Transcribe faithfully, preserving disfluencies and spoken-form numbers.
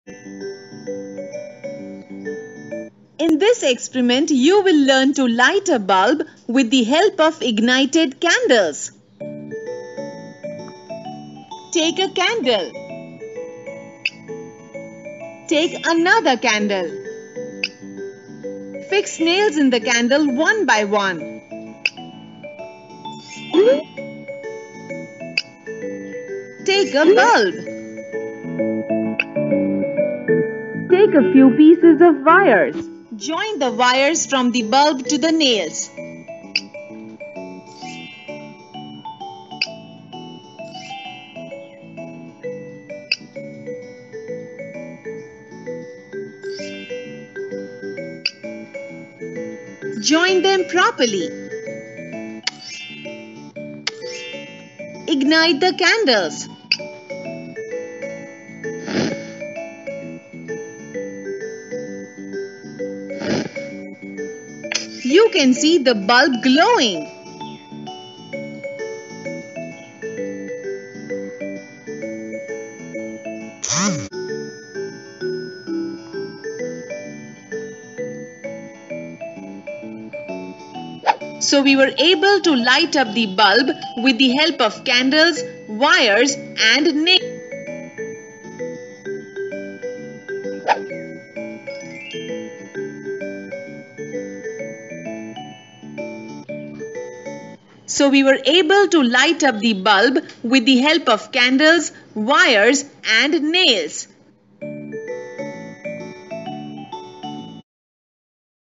In this experiment, you will learn to light a bulb with the help of ignited candles. Take a candle. Take another candle. Fix nails in the candle one by one. Take a bulb. Take a few pieces of wires. Join the wires from the bulb to the nails. Join them properly. Ignite the candles. You can see the bulb glowing. So we were able to light up the bulb with the help of candles, wires and nails. So we were able to light up the bulb with the help of candles, wires and nails.